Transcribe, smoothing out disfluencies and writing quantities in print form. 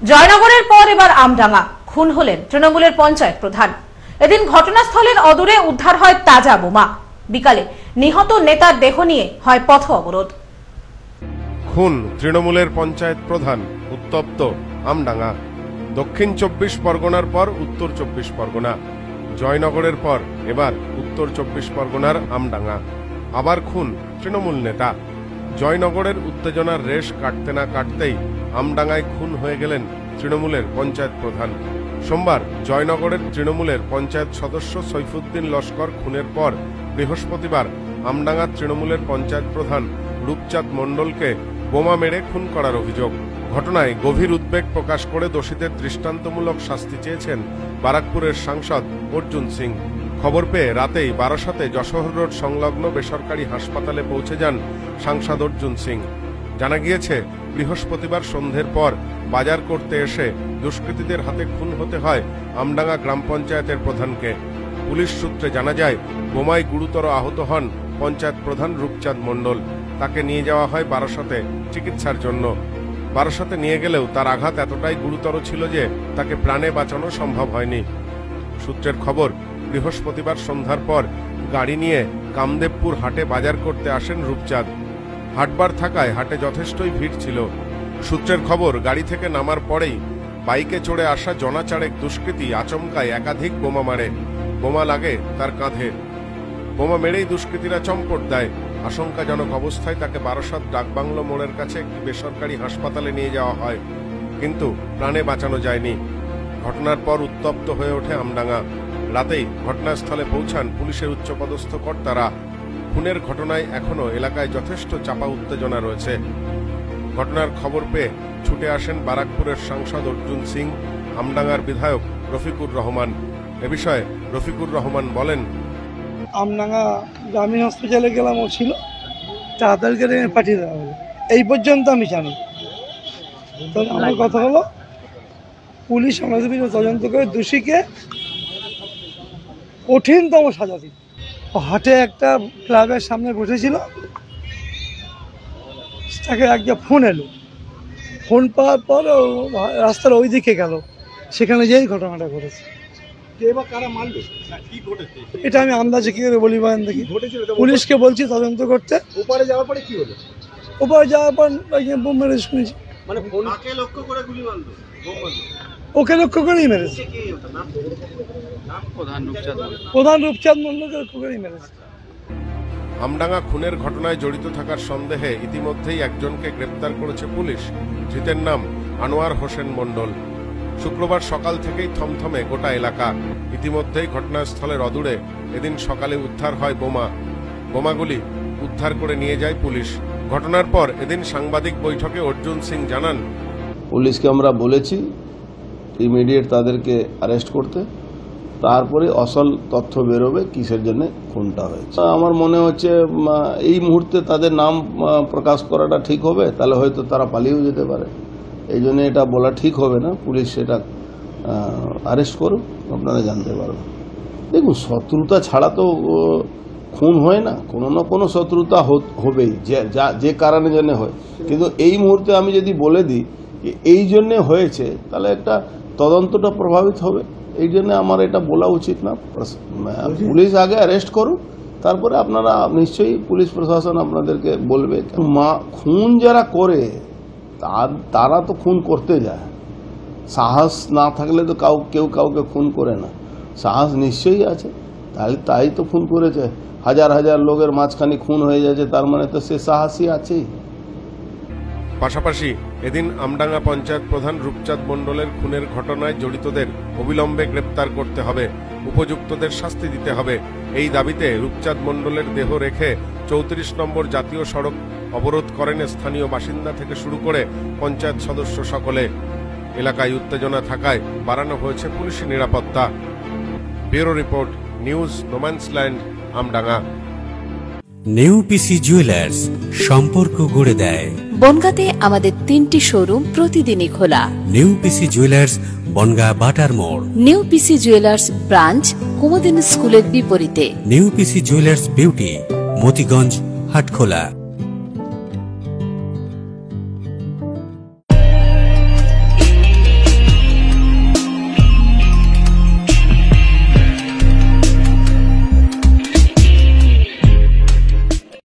জয়নগরের পর এবার আমডাঙ্গা, খুন হলেন তৃণমূলের পঞ্চায়েত প্রধান। এদিন ঘটনাস্থলের অদূরে উদ্ধার হয় তাজা বোমা। বিকালে নিহত নেতার দেহ নিয়ে হয় পথ অবরোধ। খুন তৃণমূলের পঞ্চায়েত প্রধান, উত্তপ্ত আমডাঙ্গা। দক্ষিণ 24 পরগনার পর উত্তর 24 পরগনা, জয়নগরের পর এবার উত্তর 24 পরগনার আমডাঙ্গা। আবার খুন তৃণমূল নেতা। জয়নগরের উত্তেজনার রেশ কাটতে না কাটতেই আমডাঙ্গায় খুন হয়ে গেলেন তৃণমূলের পঞ্চায়েত প্রধান। সোমবার জয়নগরের তৃণমূলের পঞ্চায়েত সদস্য সৈফুদ্দিন লস্কর খুনের পর বৃহস্পতিবার আমডাঙ্গা তৃণমূলের পঞ্চায়েত প্রধান রূপচাঁদ মণ্ডলকে বোমা মেরে খুন করার অভিযোগ। ঘটনায় গভীর উদ্বেগ প্রকাশ করে দোষীদের দৃষ্টান্তমূলক শাস্তি চেয়েছেন বারাকপুরের সাংসদ অর্জুন সিং। খবর পেয়ে রাতেই বারাসাতে যশোর রোড সংলগ্ন বেসরকারি হাসপাতালে পৌঁছে যান সাংসদ অর্জুন সিং। জানা গিয়েছে, বৃহস্পতিবার সন্ধ্যের পর বাজার করতে এসে দুষ্কৃতীদের হাতে খুন হতে হয় আমডাঙ্গা গ্রাম পঞ্চায়েতের প্রধানকে। পুলিশ সূত্রে জানা যায়, বোমায় গুরুতর আহত হন পঞ্চায়েত প্রধান রূপচাঁদ মণ্ডল। তাকে নিয়ে যাওয়া হয় বারাসাতে চিকিৎসার জন্য। বারাসাতে নিয়ে গেলেও তার আঘাত এতটাই গুরুতর ছিল যে তাকে প্রাণে বাঁচানো সম্ভব হয়নি। সূত্রের খবর, বৃহস্পতিবার সন্ধ্যার পর গাড়ি নিয়ে কামদেবপুর হাটে বাজার করতে আসেন রূপচাঁদ। হাটবার থাকায় হাটে যথেষ্টই ভিড় ছিল। সূত্রের খবর, গাড়ি থেকে নামার পরেই বাইকে চড়ে আসা জনাচারেক দুষ্কৃতী আচমকায় একাধিক বোমা মারে। বোমা লাগে তার কাঁধে। বোমা মেরেই দুষ্কৃতীরা চম্পট দেয়। আশঙ্কাজনক অবস্থায় তাকে বারাসাত ডাকবাংলো মোড়ের কাছে একটি বেসরকারি হাসপাতালে নিয়ে যাওয়া হয়, কিন্তু প্রাণে বাঁচানো যায়নি। ঘটনার পর উত্তপ্ত হয়ে ওঠে আমডাঙ্গা। রাতেই ঘটনাস্থলে পৌঁছান পুলিশের উচ্চপদস্থ কর্তারা। খুনের ঘটনায় এখনো এলাকায় যথেষ্ট চাপা উত্তেজনা রয়েছে। ঘটনার খবর পেয়ে ছুটে আসেন বারাকপুরের সাংসদ অর্জুন সিং, আমডাঙ্গার বিধায়ক রফিকুর রহমান। এ বিষয়ে রফিকুর রহমান বলেন, আমডাঙ্গা গ্রামীণ হসপিটালে গেলাম, ও ছিল, তাড়াতাড়ি করে পাঠিয়ে দেওয়া হলো। এই পর্যন্ত আমি জানি। তবে আমার কথা হলো, পুলিশ আমাদের বিরুদ্ধে তদন্ত করে দোষীকে কঠিনতম সাজা দিন। হাটে একটা ক্লাবের সামনে বসেছিল, তাকে একটা ফোন এলো। ফোন পাওয়ার পর রাস্তার ওই দিকে গেল, সেখানে যেই ঘটনাটা ঘটেছে। এটা আমি আন্দাজে কি করে বলি বলেন দেখি। পুলিশকে বলছি তদন্ত করতে। ওপারে যাওয়ার পরে কি হলো? ওপারে যাওয়ার পর বোম মেরে শুনেছি। মানে ফোনকে লক্ষ্য করে গুলি মারলো, বোম মারলো। ওকে লক্ষ্য করেই মেরেছে। প্রধান রূপচাঁদ মণ্ডলকে লক্ষ্য করেই মেরেছে। আমডাঙ্গা খুনের ঘটনায় জড়িত থাকার সন্দেহে ইতিমধ্যেই একজনকে গ্রেপ্তার করেছে পুলিশ। ধৃতের নাম আনোয়ার হোসেন মণ্ডল। শুক্রবার সকাল থেকেই থমথমে গোটা এলাকা। ইতিমধ্যেই ঘটনাস্থলের অদূরে এদিন সকালে উদ্ধার হয় বোমা। বোমাগুলি উদ্ধার করে নিয়ে যায় পুলিশ। ঘটনার পর এদিন সাংবাদিক বৈঠকে অর্জুন সিং জানান, পুলিশকে আমরা বলেছি ইমিডিয়েট তাদেরকে অ্যারেস্ট করতে, তারপরে আসল তথ্য বেরোবে কিসের জন্য খুনটা হয়েছে। আমার মনে হচ্ছে এই মুহূর্তে তাদের নাম প্রকাশ করাটা ঠিক হবে, তাহলে হয়তো তারা পালিয়েও যেতে পারে। এই জন্য এটা বলা ঠিক হবে না। পুলিশ সেটা অ্যারেস্ট করুক, আপনারা জানতে পারবেন। দেখুন, শত্রুতা ছাড়া তো খুন হয় না, কোনো না কোনো শত্রুতা হবেই, যে কারণে জন্য হয়। কিন্তু এই মুহূর্তে আমি যদি বলে দিই এই জন্যে হয়েছে, তাহলে একটা তদন্তটা প্রভাবিত হবে। এই জন্য আমার এটা বলা উচিত না। পুলিশ আগে অ্যারেস্ট করুক, তারপরে আপনারা নিশ্চয়ই পুলিশ প্রশাসন আপনাদেরকে বলবে। খুন যারা করে তারা তো খুন করতে যায়। সাহস না থাকলে তো কেউ কাউকে খুন করে না। সাহস নিশ্চয়ই আছে, তাহলে তাই তো খুন করেছে। হাজার হাজার লোকের মাঝখানে খুন হয়ে যাচ্ছে, তার মানে তো সে সাহসী আছেই। পাশাপাশি এদিন আমডাঙ্গা পঞ্চায়েত প্রধান রূপচাঁদ মণ্ডলের খুনের ঘটনায় জড়িতদের অবিলম্বে গ্রেপ্তার করতে হবে, উপযুক্তদের শাস্তি দিতে হবে। এই দাবিতে রূপচাঁদ মণ্ডলের দেহ রেখে 34 নম্বর জাতীয় সড়ক অবরোধ করেন স্থানীয় বাসিন্দা থেকে শুরু করে পঞ্চায়েত সদস্য সকলে। এলাকায় উত্তেজনা থাকায় বাড়ানো হয়েছে পুলিশি নিরাপত্তা। Bureau report, news, no man's land, Amdanga. New PC jewellers, সম্পর্ক গড়ে দেয়। বনগাঁতে আমাদের 3টি শোরুম প্রতিদিনই খোলা। নিউ পিসি জুয়েলার্স, বনগাঁ বাটার মোড়। New PC jewellers branch Kumudini স্কুলের বিপরীতে। New PC jewellers beauty, Motiganj, Hatkhola.